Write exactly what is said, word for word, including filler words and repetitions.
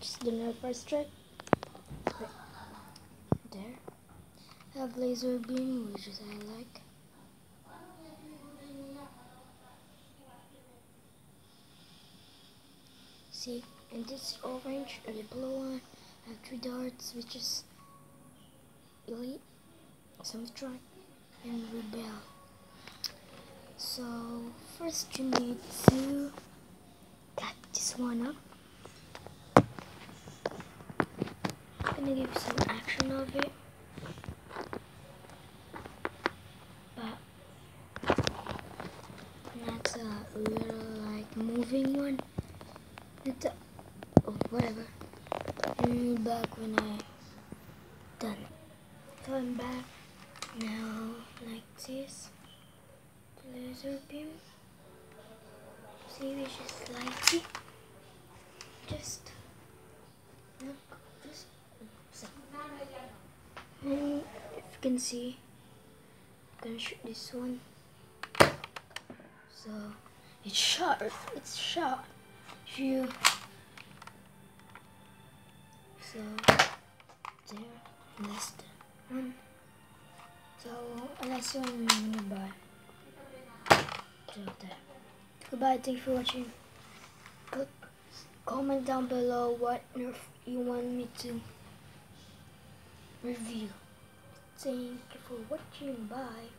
Here's the nerf strike. There. Have laser beam, which is I like. See, and this orange and the blue one have three darts, which is elite, Summitron, and rebel. So first you need to cut this one up. I'm gonna give some action of it, but not a little like moving one. It's a, oh, whatever. I'll be back when I done. So I'm back now, like this. Laser beam. See, which is slightly. Just look, just. And if you can see, I'm gonna shoot this one. So it's sharp. It's sharp. If you so there, that's the one. So last one I'm gonna buy. So there. Goodbye. Thank you for watching. Put comment down below what nerf you want me to review. Thank you for watching. Bye.